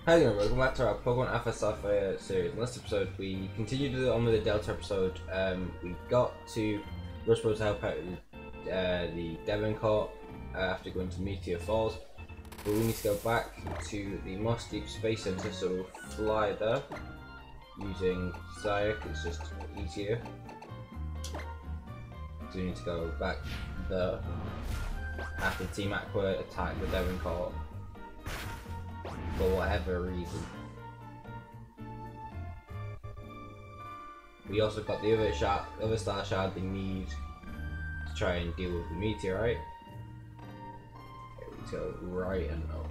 Hi there, welcome back to our Pokemon Alpha Sapphire series. In this episode, we continued on with the Delta episode. We got to we're supposed to help out the Devoncourt after going to Meteor Falls, but we need to go back to the Moss Deep Space Center, so we'll fly there using Zayak. It's just easier. So we need to go back there after Team Aqua attack the Devoncourt. For whatever reason. We also got the other star shard they need to try and deal with the meteorite. Okay, we go right and up.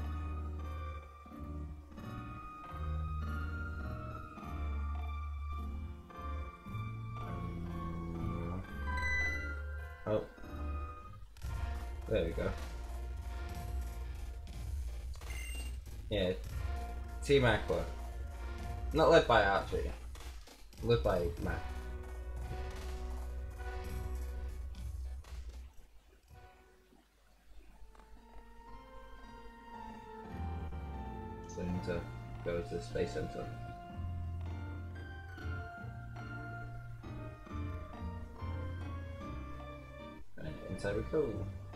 Oh. There we go. Yeah, Team Aqua. Not led by Archie. Led by Matt. So I need to go to the Space Center. And inside we go.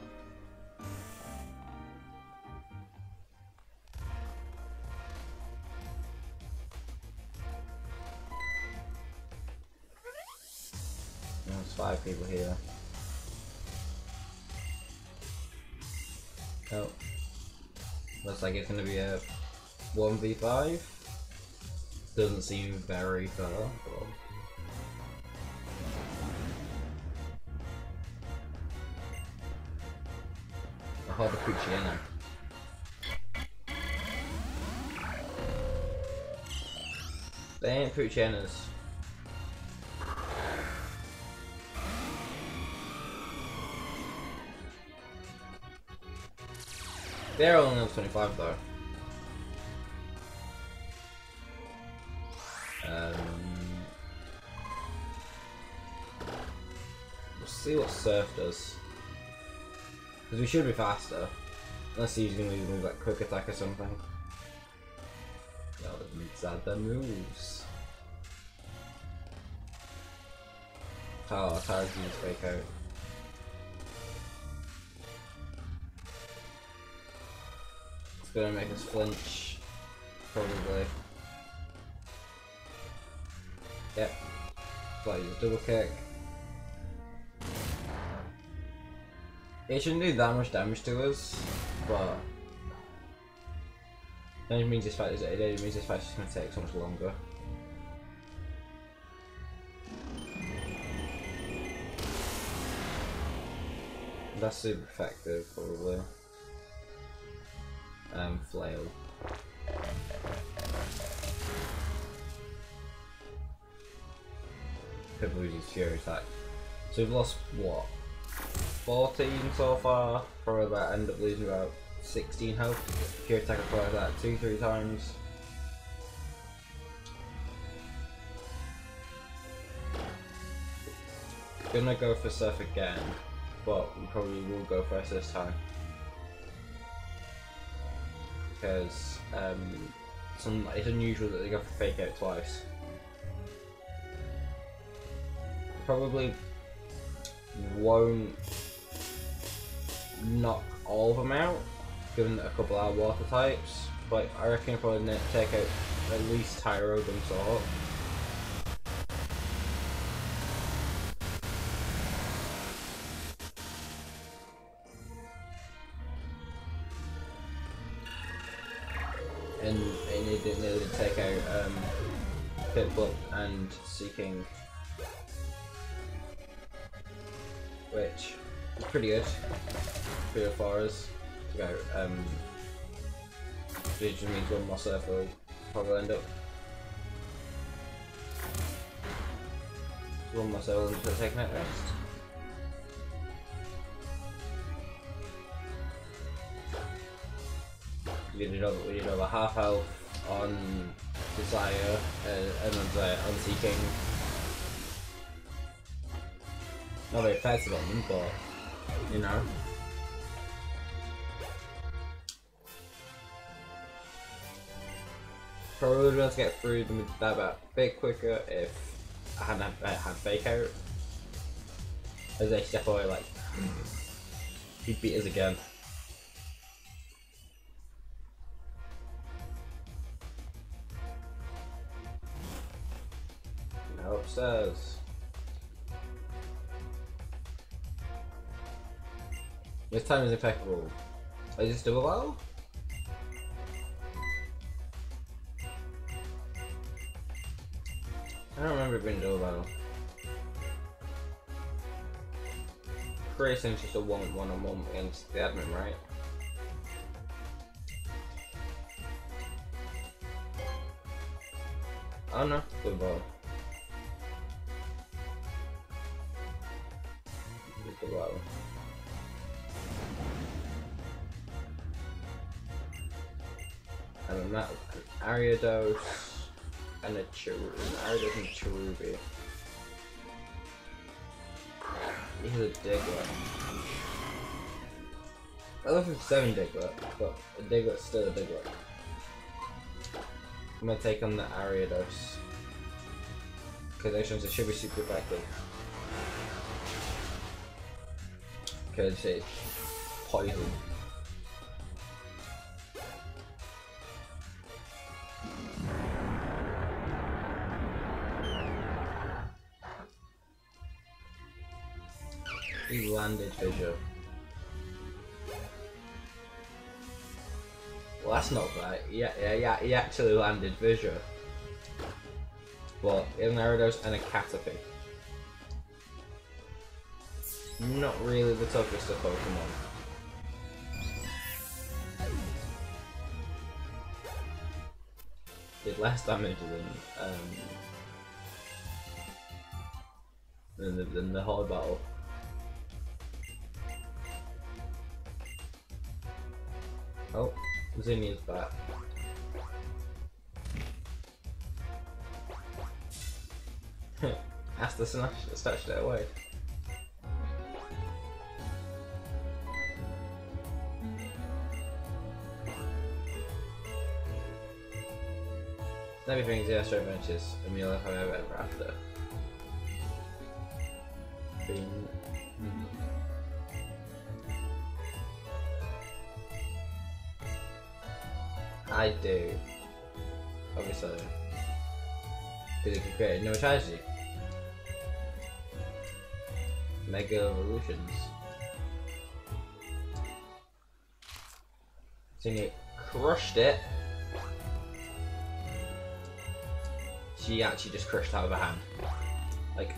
There's 5 people here. Oh. Looks like it's gonna be a 1v5. Doesn't seem very fair. But... I'll hold the Pucciano. They ain't Puccianos. They're only level 25 though. We'll see what Surf does. Because we should be faster. Unless he's going to move like Quick Attack or something. No, let's add the moves. Oh, Tara's using Fake Out. It's gonna make us flinch, probably. Yep. So I use double kick. It shouldn't do that much damage to us, but it means this fight is just gonna take so much longer. That's super effective, probably. Flail. Pippa uses Fury Attack. So we've lost, what, 14 so far? Probably about end up losing about 16 health. Fury Attack applied that 2-3 times. Gonna go for Surf again, but we probably will go first this time. Because it's unusual that they go for Fake Out twice. Probably won't knock all of them out, given a couple are water types, but I reckon I'll probably take out at least Tyro of some sort. And it didn't really take out Pitbull and Seaking, which is pretty good for us to go. It just means one more Surf will probably end up. One more Surf will end up taking out rest. We did over half health on Desire and on Seaking. Not very effective on them, but you know. Probably would be able to get through them that a bit quicker if I hadn't had fake out. As they step away, like he'd beat us again. Now upstairs. This time is impeccable. Is this double battle? I don't remember it being double battle. Creation's just a one-on-one against the admin, right? Oh no, double battle. Double battle. And an Ariados and a Ariados and a Cherubi. He's a Diglett. I love him 7 Diglett, but a Diglett's still a Diglett. I'm gonna take on the Ariados. Because it should be super effective. Because it's poison. He landed Fissure. Well, that's not right. Yeah, he actually landed Fissure. But he has an Ariados and a Caterpie. Not really the toughest of Pokemon. Did less damage than the hard battle. Oh, Zinnia's back. Asta snatched it away. Snappy Things, the Astro Adventures, Amelia However Ever After. I do. Obviously. Because it can create a new strategy. Mega Evolutions. Zinnia crushed it. She actually just crushed out of her hand. Like.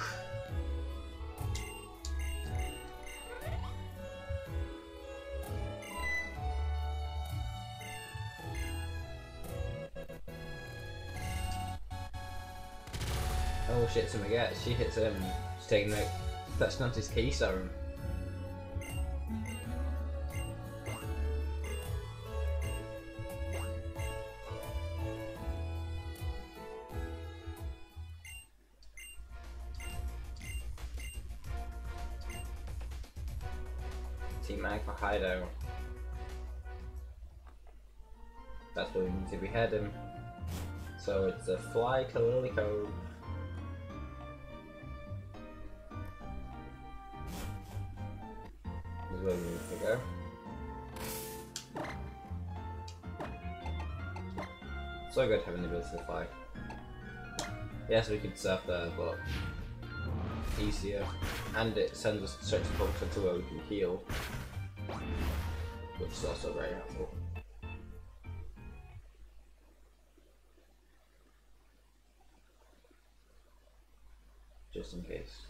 Oh shit, something gets. She hits him and she's taking the that's not his key serum. Team Mag for Hideout. That's what we need to behead him. So it's a fly to Lily Cove. This is where we need to go. So good having the ability to fly. Yes, we could surf there, but easier. And it sends us straight to Pokemon to where we can heal. Which is also very helpful. Just in case.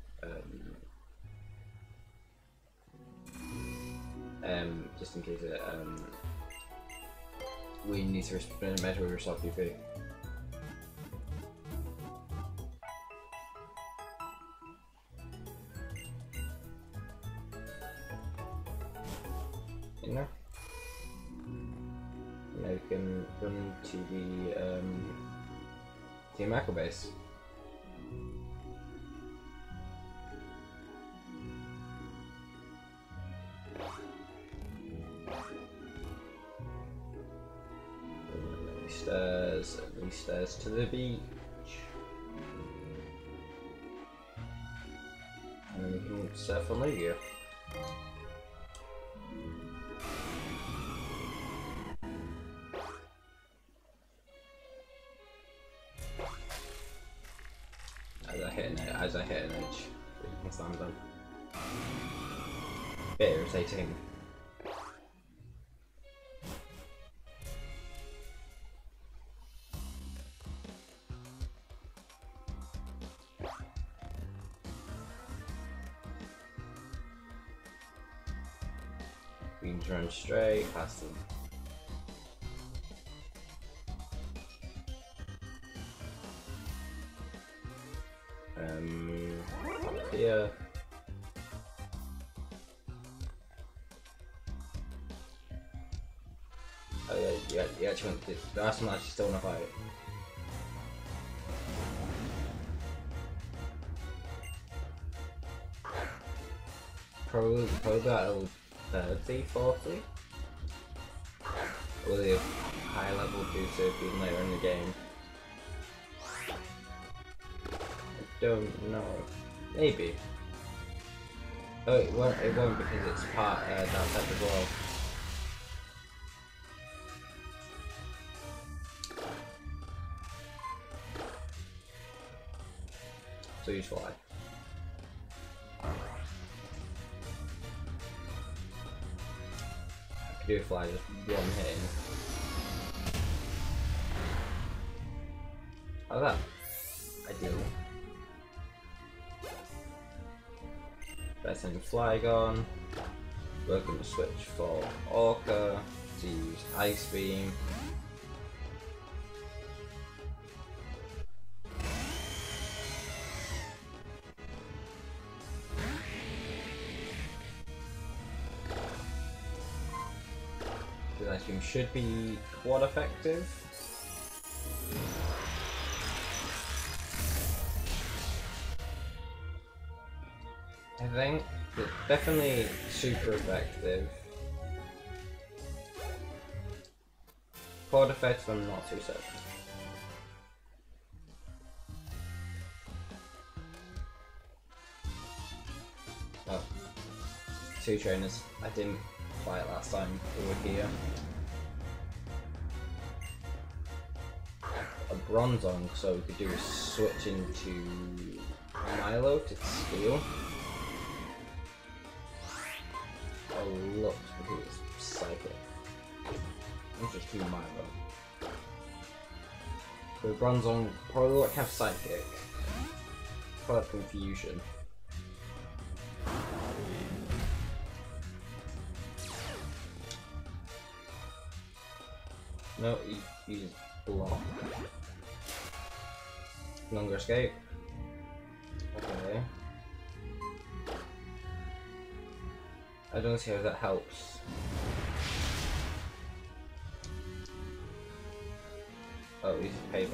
Just in case we need to measure with yourself PP. You know? Now we can run to the Team Macro base. at least stairs to the beach. And then we can surf on Lugia. As I hit an edge, you can stand on. Bit irritating. We can run straight past them. Here. Oh yeah, you actually went to there are some actually still in a fight. Probably at level 30, 40. Or the high level booster being later in the game. I don't know. Maybe. Oh, it won't because it's part that type as well. So use fly. I could do a fly just one hit. How's that? Ideal. Better than Flygon. We're going to switch for Orca to use Ice Beam. The Ice Beam should be quad effective. I think it's definitely super effective. Quad effective, I'm not too certain. Oh, two trainers. I didn't buy it last time we were here. A Bronzong, so we could do a switch into Milo to steal. Oh look, because it's Psychic. I'm just doing Milo. So Bronzong probably won't have Psychic. Probably Confusion. No, he uses Block. Longer Escape. Okay. I don't see how that helps. Oh, he's payback.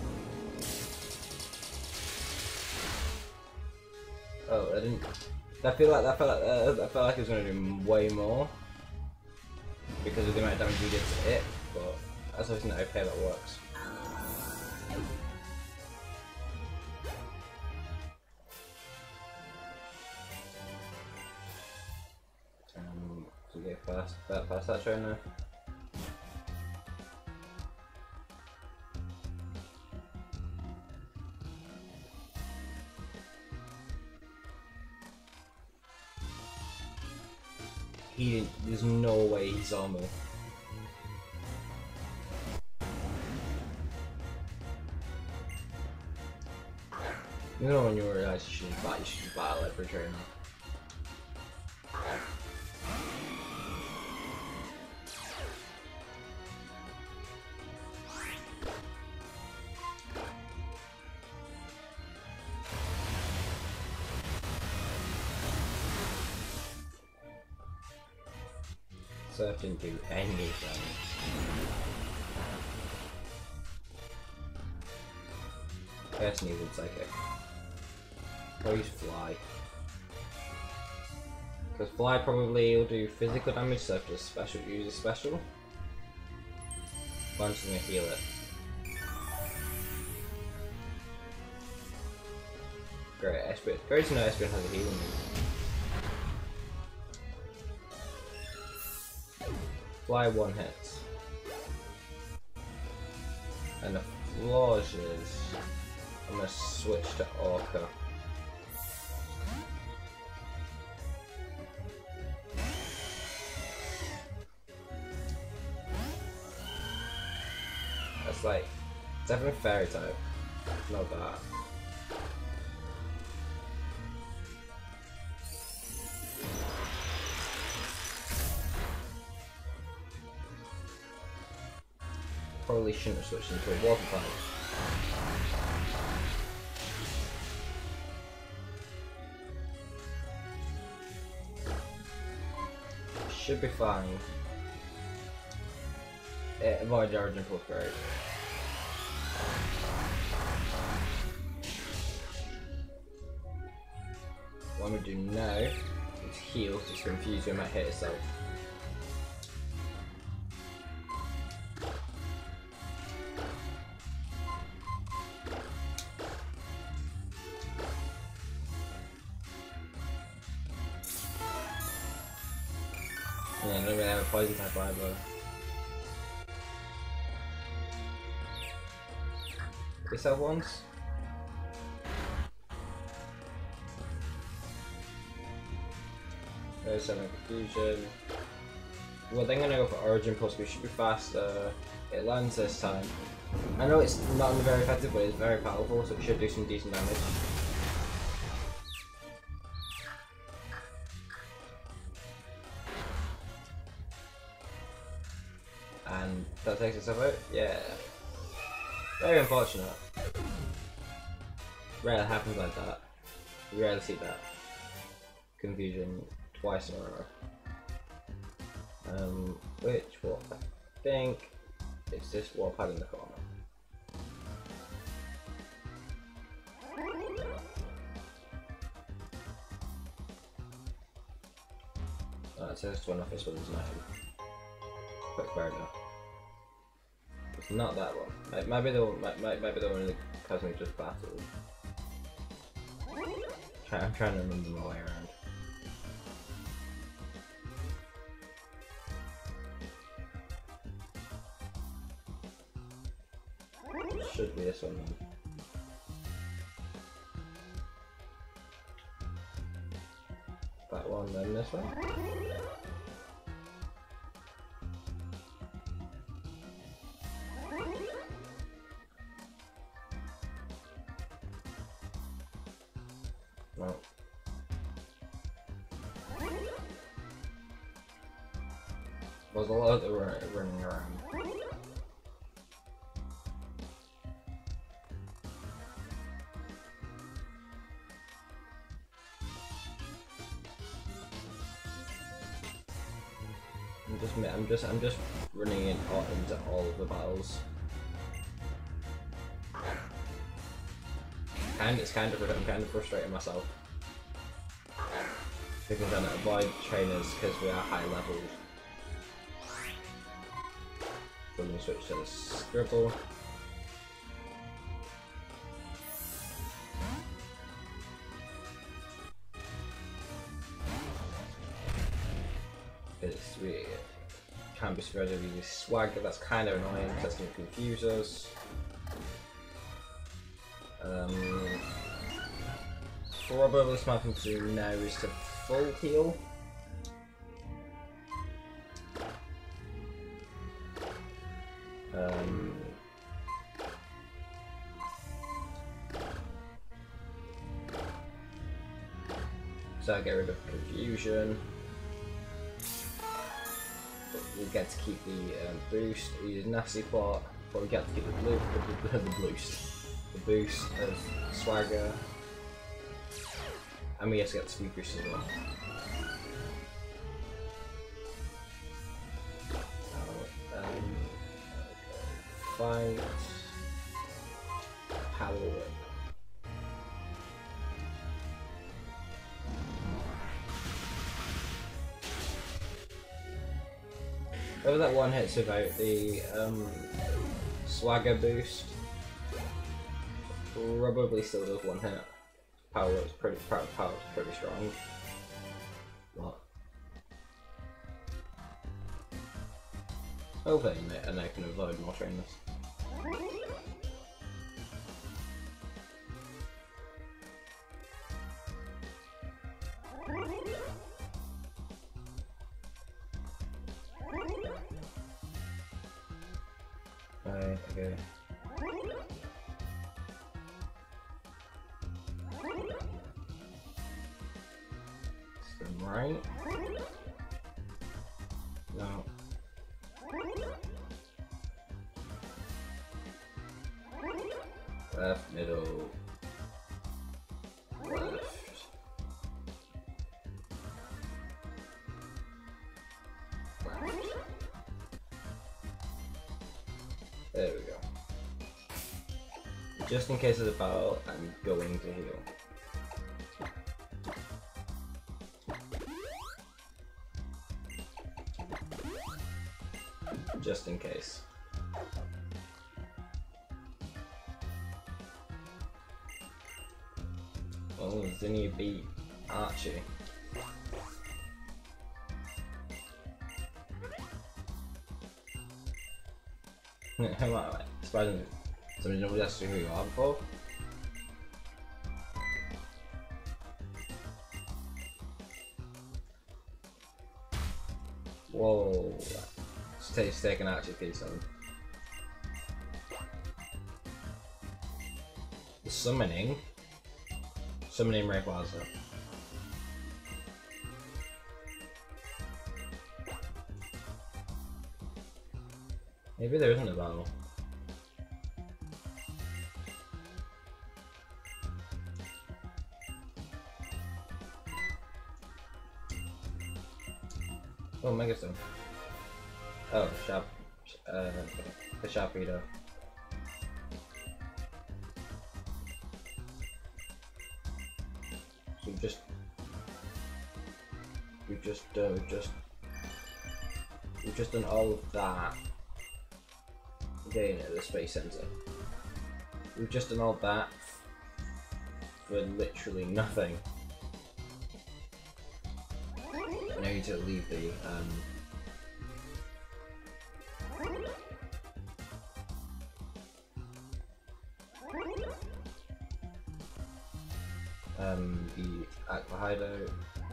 Oh, I didn't. I felt like it was going to do way more because of the amount of damage we did to it. But that's something that payback works. To get past that trainer. He didn't. There's no way he saw me. You know when you realize you should battle every trainer. Surf didn't do any damage. Guess needed Psychic. Or use Fly. Because Fly probably will do physical damage, Surf just uses special. Punch is gonna heal it. Great, Espeon. Great to know Espeon has a healing move. Fly one hit. And the Flauges. I'm gonna switch to Orca. That's like definitely fairy type. Not that. Probably shouldn't have switched into a water type. Should be fine. Avoid Origin Pulse Break. What I'm gonna do now is heal, just confuse you, it might hit itself. Yeah, I don't really have a poison type either. This have once? There's some confusion. Well, then I'm gonna go for Origin Pulse, which should be faster. It lands this time. I know it's not very effective, but it's very powerful, so it should do some decent damage. And that takes itself out? Yeah. Very unfortunate. Rarely happens like that. You rarely see that. Confusion twice in a row. Which what I think it's this Warpad in the corner. Alright, so this one off this one's not quick burner. It's not that one. Might be the one. Might be the one that Cosmic just battled. I'm trying to remember my way around. Should be this one then. That one, then this one. No. There's a lot of running around. I'm just running into all of the battles. And I'm kind of frustrating myself because I'm trying to avoid trainers because we are high leveled. So I'm gonna switch to the Scribble. Because we can't be spread over this Swagger, that's kind of annoying because that's going to confuse us. Probably the smart thing to do now is to full heal. So I'll get rid of confusion. We get to keep the boost. We use Nasty Plot, but we get to keep the boost of Swagger, and we get to get the speed boost as well. Fight, Power Whip. Whether that one hits without the swagger boost, probably still does one hit. Power is pretty strong. But hopefully, and I can avoid more trainers. Right, okay. Spin right. No. Left, middle, left. There we go. Just in case of the battle, I'm going to heal. Just in case. Oh, Zinnia beat Archie. How about like Spider-Man? Somebody knows that's who you are before? Whoa. It's taken Archie piece on. The summoning Rayquaza. Maybe there isn't a battle. Oh, Megastone. Oh, the Sharpedo. So we've just done all of that. Again at the Space Center. We've just done all that for literally nothing. I need to leave the Aqua Hideout.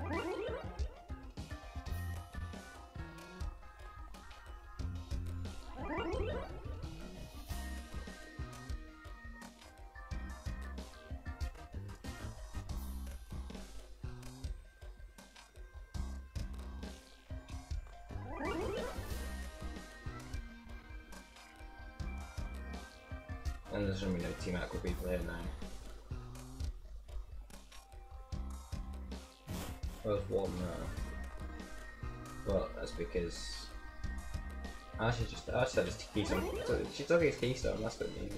And there's gonna be no Team Aqua people here now. Well, there's one now. Well, that's because Ashley had his keystone. She took his keystone, that's good news.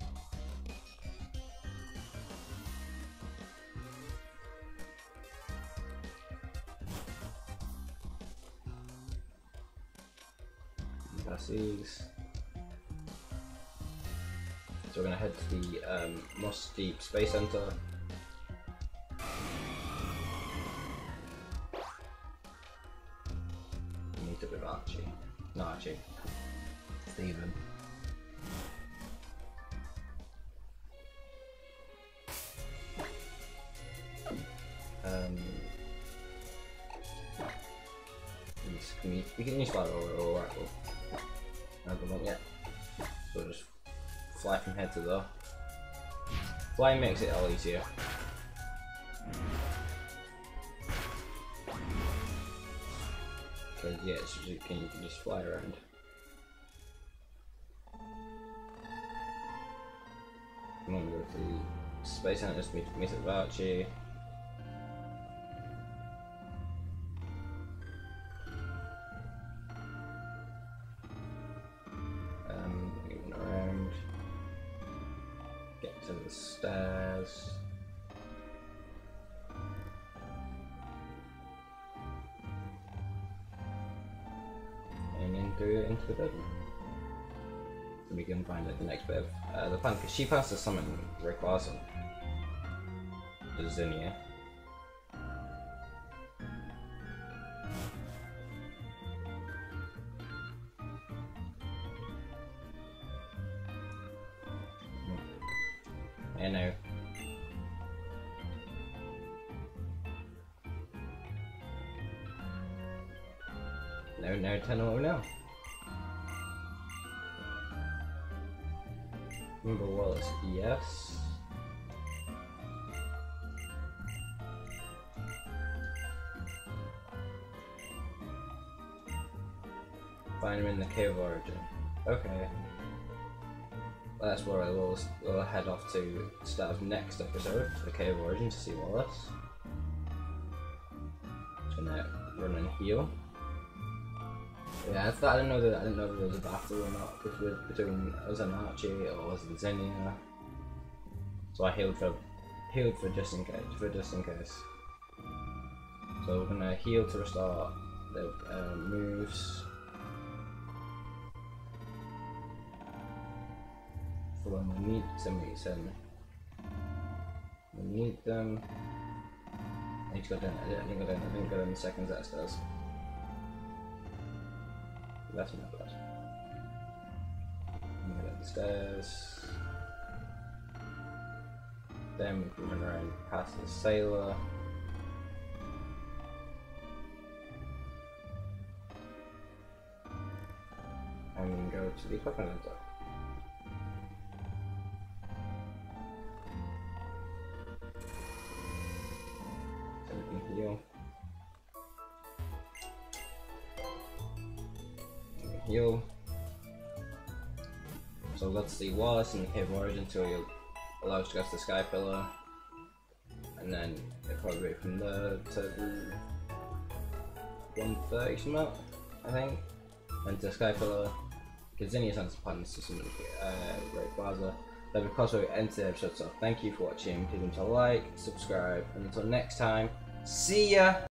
Passes. So we're gonna head to the Moss Deep Space Center. Meet up with Archie. No, Archie. Steven. We can use Fire or Rifle. I haven't done yet. So just fly from head to there. Flying makes it all easier. Because yeah, you can just fly around. I'm gonna go to the Space Center to meet with Archie. Moving around. Get to the stairs. And into go into the building. So we can find out the next bit of the plan, because she plans to summon Rayquaza to Zinnia. I know. No, Tenno, no. Remember Wallace, yes. Find him in the Cave of Origin. Okay. That's where we'll head off to start of next episode, to the Cave of Origin, to see Wallace. Just gonna run and heal. Yeah, I didn't know that there was a battle or not between us and Archie or us and Zinnia. So I healed for just in case. So we're gonna heal to restore the moves. For when we need some reason. We need them. I need to go down. I didn't go down the second set stairs. That's not bad. I'm gonna get the stairs. Then we can run around past the sailor. And we can go to the equipment center. So we can heal. Heal. So we'll go to the Wallace in the Cave of Origin until you'll allow us to go to the Sky Pillar, and then it'll probably be from there to the 130 something, I think, and to the Sky Pillar, because Zinnia's on plans to summon Rayquaza. But because we end the episode, so thank you for watching, please leave a like, subscribe, and until next time, see ya!